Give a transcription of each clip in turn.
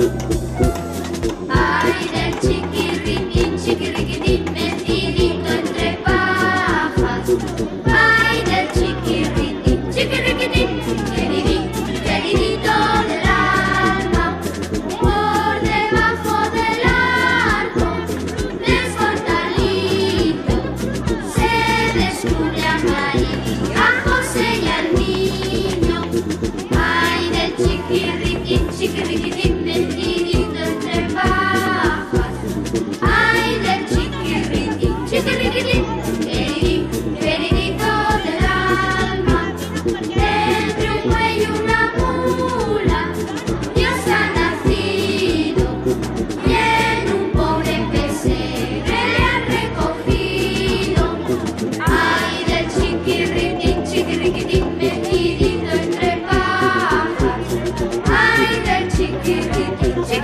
Ay, del chiquirriquín, metidito entre pajas. Ay, del chiquirriquín, queridito del alma. Por debajo del arco, descortalito, se descubre a María, a José y al niño. Ay, del chiquirriquín, metidito entre pajas. Ay, del chiquirriquín, queridito del alma. Entre un buey y una mula, Dios ha nacido, y en un pobre pesebre le han recogido. Ay, del chiquirriquín, metidito entre pajas. Ay, del chiquirriquín,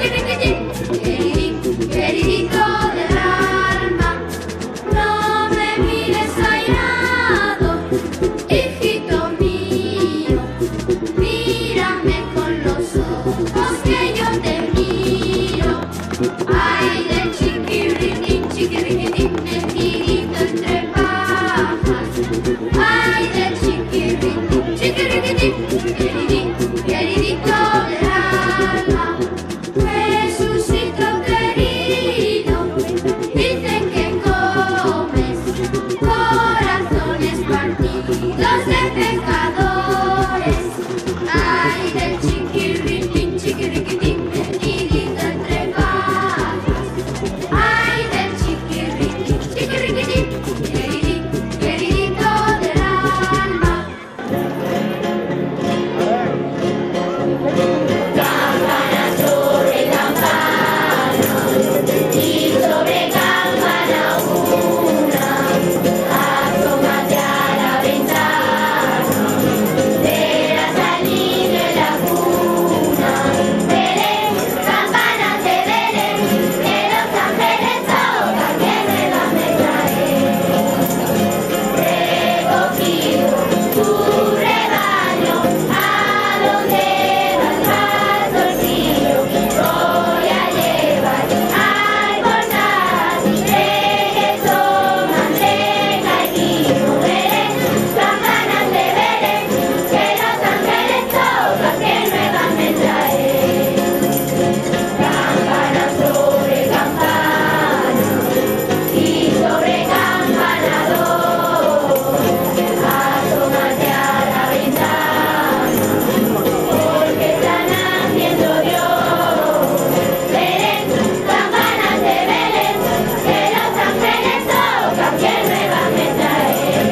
queridito del alma. No me mires airado, hijito mío, mírame con los ojos que yo te miro. Ay, del chiquirriquín, metidito entre pajas. Ay, del chiquirriquín, queridito del alma. Jesucito querido, dicen que comes corazones partidos de pecadores. Ay, del chiquirriquín, metidito entre pajas. Ay, del chiquirriquín, queridito del alma. Campana sobre campana, y sobre campana una, asómate a la ventana, verás al niño en la cuna. Belén, campanas de Belén, que los ángeles tocan, que nuevamente traen. Recogido tu rebaño, ¿a dónde vas, pastorcillo? Voy a llevar al portal reggaetón, manteca y vino. Belén, campanas de Belén, que los ángeles tocan, que nuevamente traen. Campana sobre campana, y sobre campana dos, asómate a la ventana, porque están haciendo Dios. Belén, campanas de Belén, que los ángeles tocan, que nuevamente traen.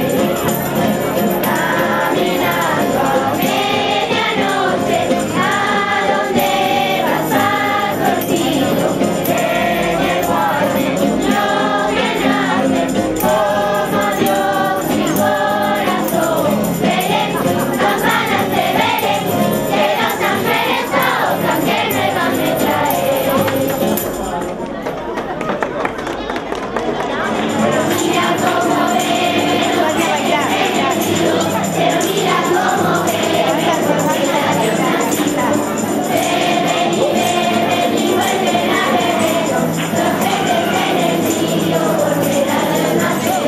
Caminando a medianoche, ¿a dónde vas, pastorcillo? En el bosque no que nace, como Dios mi corazón. Belén, campanas de Belén, que los ángeles tocan, que nuevamente traen. Mira cómo bebe, pero mira cómo bebe, beben y beben y vuelven a beber. Los peces en el río volverán a nacer.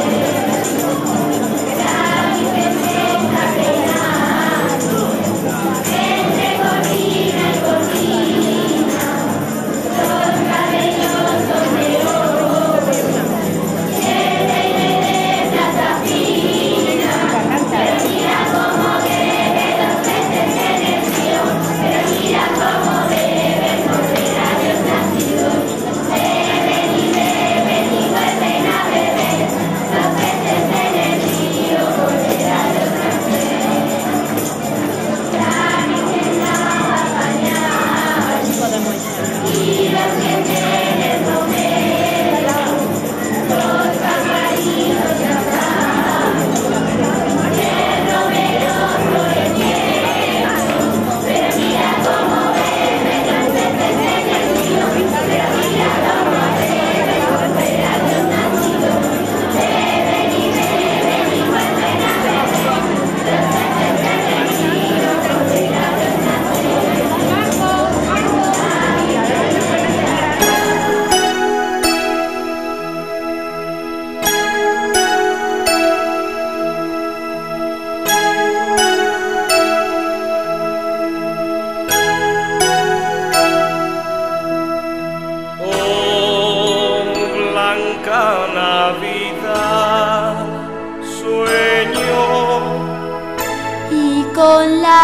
La Virgen se está peinando entre cortina y cortina. Los cabellos son de oro, de plata fina. Pero mira cómo beben los peces en el río. Pero mira cómo beben, volverá Dios nacido. Beben y beben y vuelven a beber. Los peces en el río, volverá Dios nacer. La Virgen la va a bañar, y los que tienen romero, los pajaritos cantando, y el romero floreciendo. Pero mira cómo beben los peces en el río. Pero mira cómo beben, volverá Dios nacido. Beben y beben y vuelven a beber. Los peces en el río, volverá Dios nacido.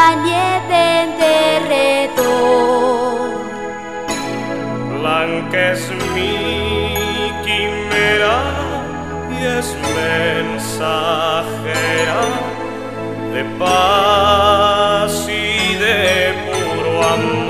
la nieve en derredor. Blanca es mi quimera y es mensajera de paz y de puro amor.